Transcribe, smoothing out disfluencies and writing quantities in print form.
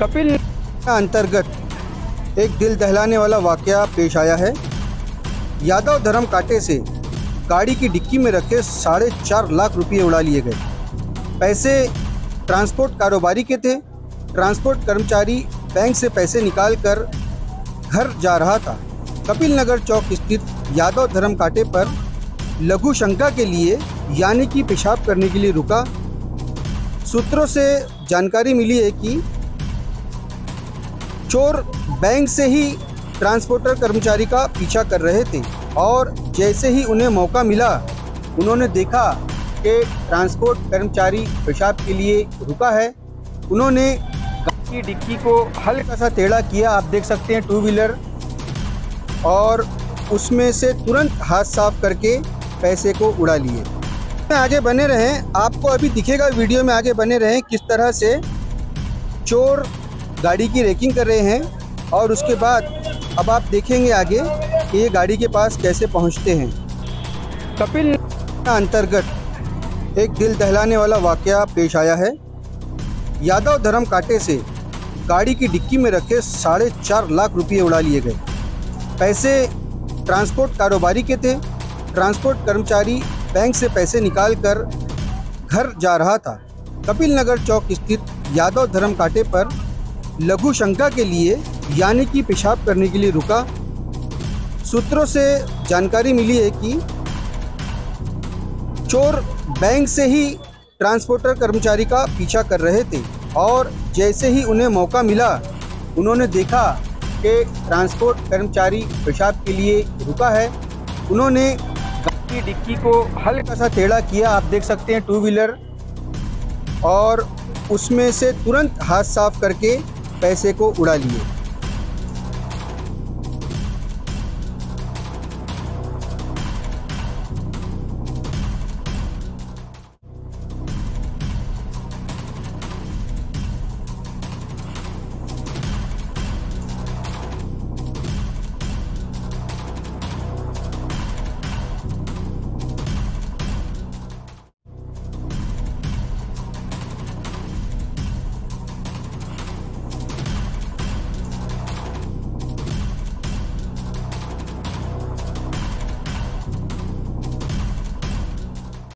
कपिल अंतर्गत एक दिल दहलाने वाला वाकया पेश आया है। यादव धर्म कांटे से गाड़ी की डिक्की में रखे 4.5 लाख रुपये उड़ा लिए गए। पैसे ट्रांसपोर्ट कारोबारी के थे। ट्रांसपोर्ट कर्मचारी बैंक से पैसे निकाल कर घर जा रहा था। कपिल नगर चौक स्थित यादव धर्म कांटे पर लघु शंका के लिए यानी कि पेशाब करने के लिए रुका। सूत्रों से जानकारी मिली है कि चोर बैंक से ही ट्रांसपोर्टर कर्मचारी का पीछा कर रहे थे और जैसे ही उन्हें मौका मिला उन्होंने देखा कि ट्रांसपोर्ट कर्मचारी पेशाब के लिए रुका है। उन्होंने गाड़ी की डिक्की को हल्का सा टेढ़ा किया, आप देख सकते हैं, टू व्हीलर, और उसमें से तुरंत हाथ साफ करके पैसे को उड़ा लिए। आगे बने रहें, आपको अभी दिखेगा वीडियो में, आगे बने रहें किस तरह से चोर गाड़ी की रेकिंग कर रहे हैं और उसके बाद अब आप देखेंगे आगे कि ये गाड़ी के पास कैसे पहुंचते हैं। कपिल अंतर्गत एक दिल दहलाने वाला वाकया पेश आया है। यादव धर्म कांटे से गाड़ी की डिक्की में रखे 4.5 लाख रुपये उड़ा लिए गए। पैसे ट्रांसपोर्ट कारोबारी के थे। ट्रांसपोर्ट कर्मचारी बैंक से पैसे निकाल कर घर जा रहा था। कपिल नगर चौक स्थित यादव धर्म कांटे पर लघु शंका के लिए यानी कि पेशाब करने के लिए रुका। सूत्रों से जानकारी मिली है कि चोर बैंक से ही ट्रांसपोर्टर कर्मचारी का पीछा कर रहे थे और जैसे ही उन्हें मौका मिला उन्होंने देखा कि ट्रांसपोर्ट कर्मचारी पेशाब के लिए रुका है। उन्होंने गाड़ी की डिक्की को हल्का सा टेढ़ा किया, आप देख सकते हैं, टू व्हीलर, और उसमें से तुरंत हाथ साफ करके पैसे को उड़ा लिए।